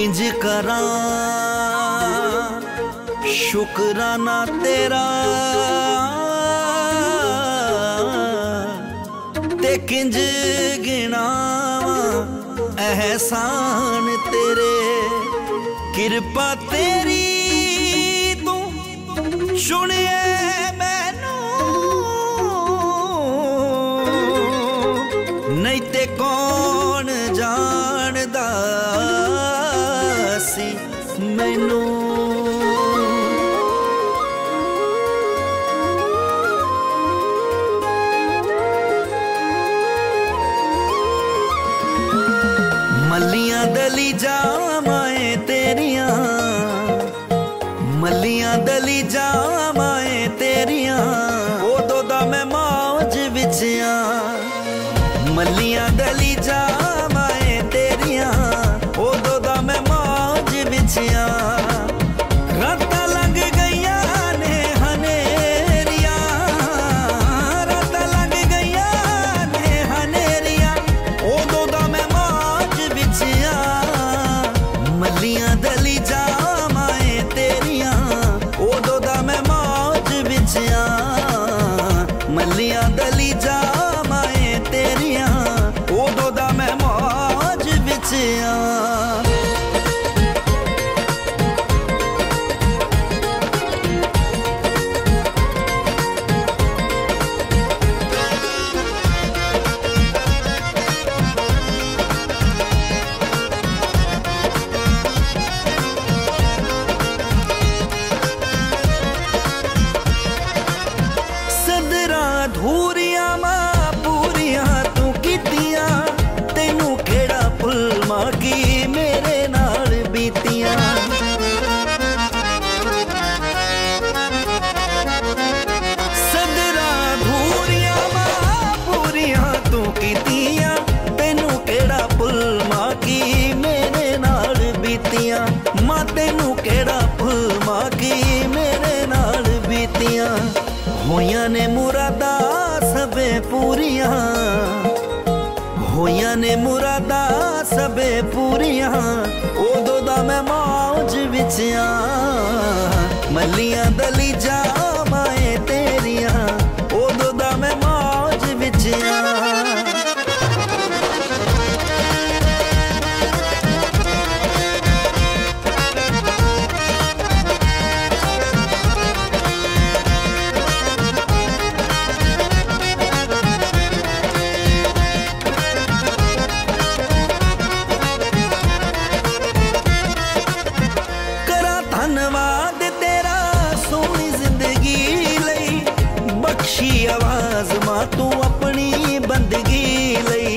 किंज करा शुकराना तेरा ते किंज गिनावा एहसान तेरे। कृपा तेरी तू सुनिए मैनू नहीं ते कौन जानदा सी मैनू। मलियां दली जावाए तेरिया, मलियां दली जावाए तेरिया, उदों दा मैं मौज विचिया। मलियां दली जावाए तेरिया, उदों दा मैं मौज विचिया। रातां लंघ गईयां ने हनेरिया, रातां लंघ गईयां ने हनेरिया, उदों दा मैं मौज विचिया। मलियां दली जावाए तेरिया, उदों दा मैं मौज विचिया। मलियां दली जावाए तेरिया, उदों दा मैं मौज विचिया। धूरिया मां पूरिया तू कीतिया, तेनू केड़ा भुलमा की मेरे नाल बीतिया। सदरा धूरिया मां पूरिया तू कीतिया, तेनू केड़ा भुलमा की मेरे नाल बीतिया। मां तेनू केड़ा भुलमा की मेरे नाल बीतिया। होइयां ने मुरादा सबे पूरिया, होइयां ने मुरादा सबे पूरिया, उदों दा मैं मौज विचिया। मलियां दली जावाए तेरिया, उदों दा मैं मौज विचिया। धन्नवाद तेरा सोहनी जिंदगी लई, बख्शी आवाज मां तू अपनी बंदगी लई।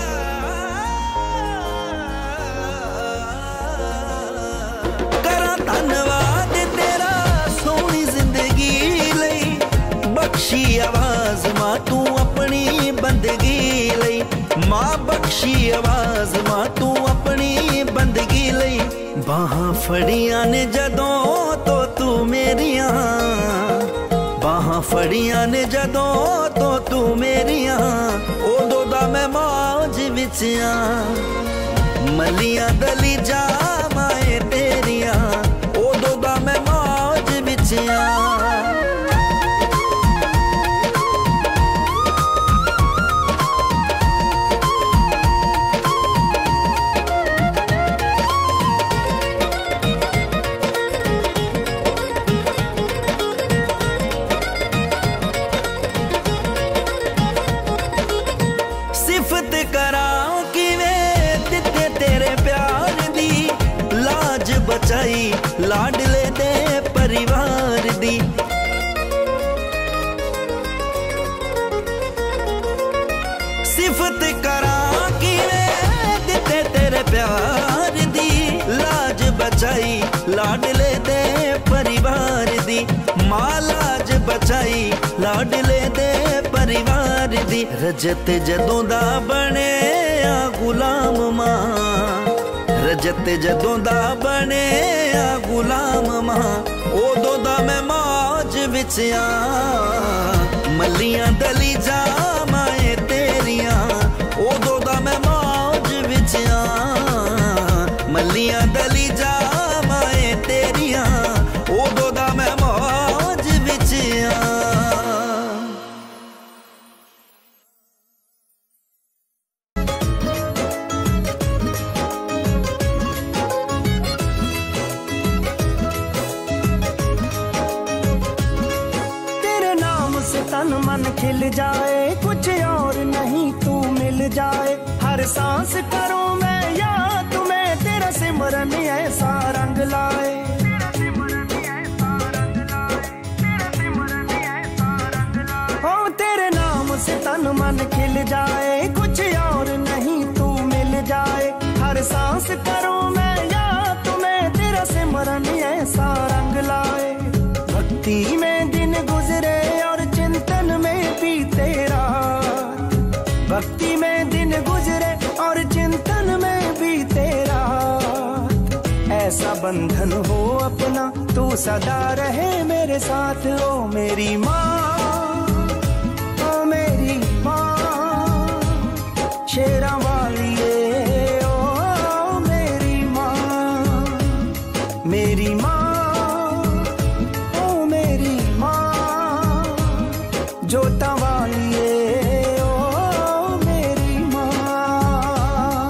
करा धन्नवाद तेरा सोहनी जिंदगी लई, बख्शी आवाज मां तू अपनी बंदगी लई। मां बख्शी आवाज मां तू अपनी बंदगी लई। बाहां फड़ियां ने जदों तो तू मेरियां, बाहां फड़ियां ने जदों तो तू मेरियां, उदों दा मैं मौज विचिया। मलियां दली जावाए तेरिया, उदों दा मैं मौज विचिया। सिफत करां किवें दित्ते तेरे प्यार दी, लाज बचाई लाडले दे परिवार दी। सिफत करां किवें दित्ते तेरे प्यार दी, लाज बचाई लाडले दे परिवार दी। मां लाज बचाई लाडले दे परिवार दी। रजत जदों दा बने आ गुलाम मां, रजत जदों दा बने आ गुलाम मां, उदों दा मैं मौज विचिया। मलियां दली जावाए तेरिया, उदों दा मैं मौज विचिया। मलियां दली तन मन खिल जाए, कुछ और नहीं तू मिल जाए। हर सांस करूं मैं याद तुम्हें, तेरा सिमरन ऐसा रंग लाए। हो तेरे नाम से तन मन खिल जाए, कुछ और नहीं तू मिल जाए। हर सांस करूं मैं याद तुम्हें, तेरा सिमरन ऐसा रंग लाए। भक्ति में दिन गुजरे और चिंतन में बीते रात, भक्ति में दिन गुजरे और चिंतन में बीते रात। ऐसा बंधन हो अपना तू सदा रहे मेरे साथ। ओ मेरी माँ, ओ मेरी माँ, शेरा वालिए, ओ मेरी माँ, मेरी माँ, जोता वालिए, ओ मेरी माँ।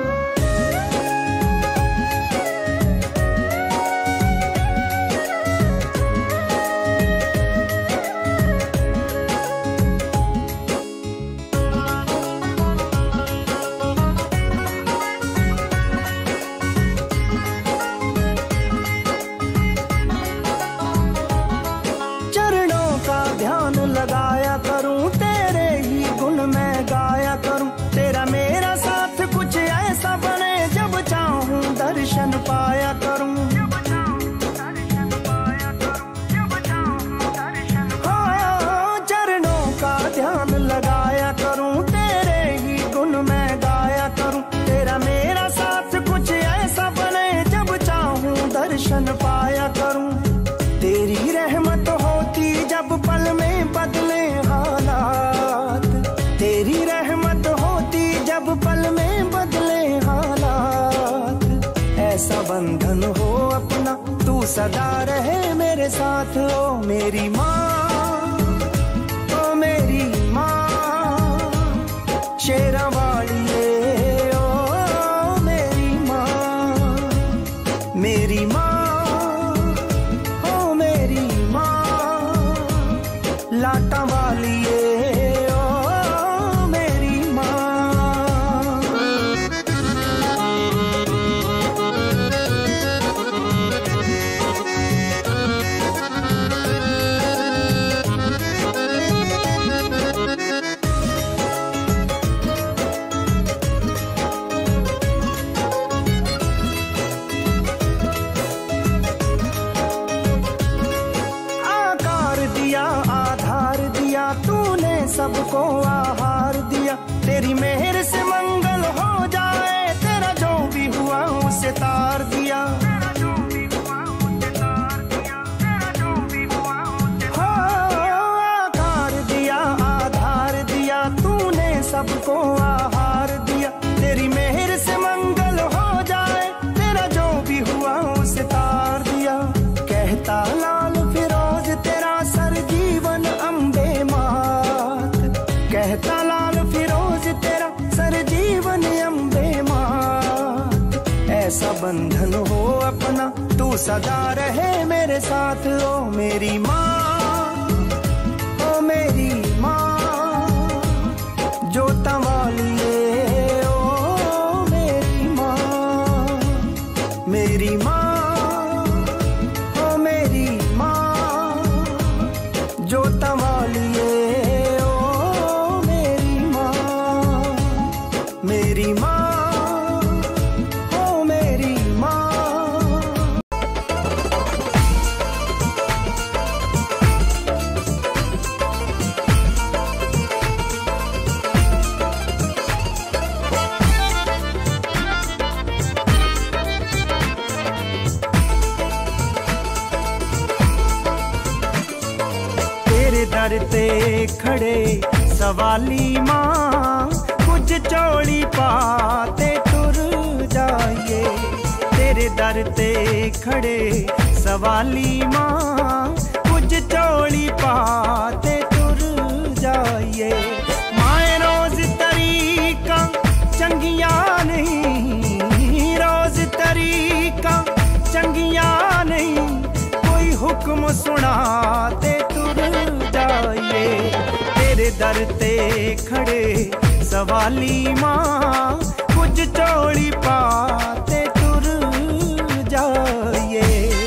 चरणों का ध्यान लगाया करूं, तेरे ही गुण मैं गाया करूं। तेरा मेरा साथ कुछ ऐसा बने, जब चाहूं दर्शन पाया करूं। हाँ, चरणों का ध्यान लगाया करूं, तेरे ही गुण मैं गाया करूं। तेरा मेरा साथ कुछ ऐसा बने, जब चाहूं दर्शन पाया करूं। तेरी रहमत होती जब पल में बदले हालात, तेरी रहमत होती जब पल में बदले हालात। ऐसा बंधन हो अपना तू सदा रहे मेरे साथ। ओ मेरी माँ, ओ मेरी माँ, शेरा वालिए, ओ मेरी माँ, मेरी माँ, लाटा वालिए, ओ मेरी माँ। तूने सबको आहार दिया, तेरी मेहर से मंगल हो जाए। तेरा जो भी हुआ उसे तार दिया, आकार दिया, आधार दिया। तूने सबको आहार दिया, तेरी मेहर से मंगल हो जाए। तेरा जो भी हुआ उसे तार दिया। कहता लाल फिरोज तेरा सर जीवन अम्बे मात, कहता लाल फिरोज तेरा सर जीवन अम्बे मात। ऐसा बंधन हो अपना तू सदा रहे मेरे साथ। ओ मेरी माँ, ओ मेरी माँ, जोता वालिए, ओ मेरी माँ, मेरी माँ, जोता वालिए, ओ मेरी माँ, मेरी माँ, ओ मेरी माँ। तेरे दर ते खड़े सवाली माँ, कुछ चौड़ी पाते टुर जाइए। तेरे दर ते खड़े सवाली माँ, कुछ चौड़ी पाते टुर जाइए। माए रोज तरीका चंगिया नहीं, रोज तरीका चंगिया नहीं। कोई हुक्म सुनाते टुर जाइए। दर ते खड़े सवाली माँ, कुछ चोली पाते तुर जाइए।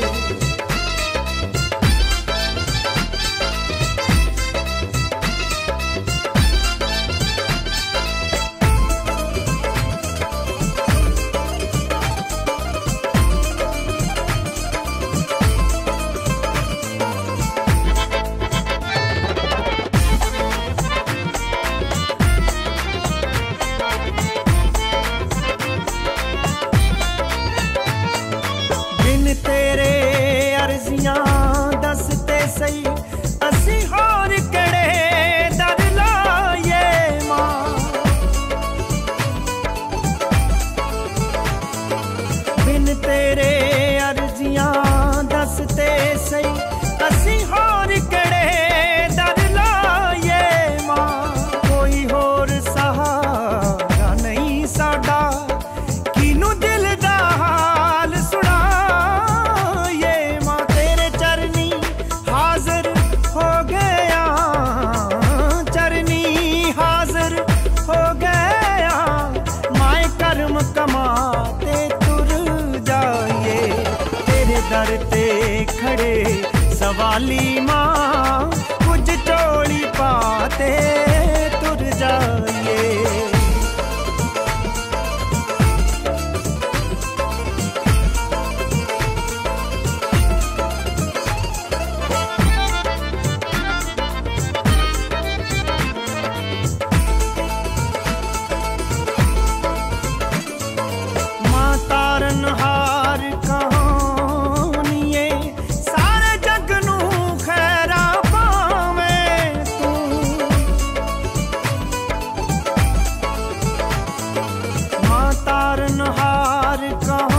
तेरे अर्जियां दसते सही असी होर कड़े दर लाए मां। बिन तेरे अर्जियां दसते सही असी होर कड़े दर लाए मां। कोई होर सहारा नहीं साडा, किनू दिल दा हाल सुना। कमाते तुर जाइए, तेरे दर ते खड़े सवाली माँ, कुछ चोली पाते तुर जाइए। हार कहानिए सारे जग नू खैरा पावे तू। मां तारन हार कहानिए